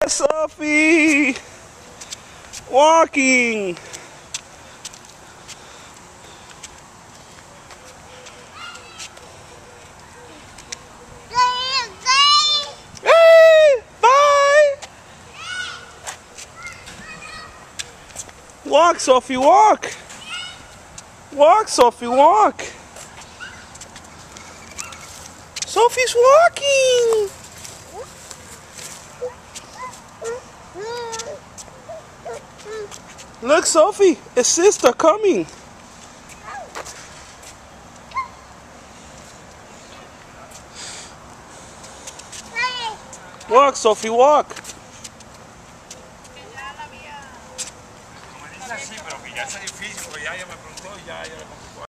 Sophie! Walking! Hey! Bye! Walk, Sophie, walk! Walk, Sophie, walk! Sophie's walking! Look, Sophie, a sister coming. Walk, Sophie, walk.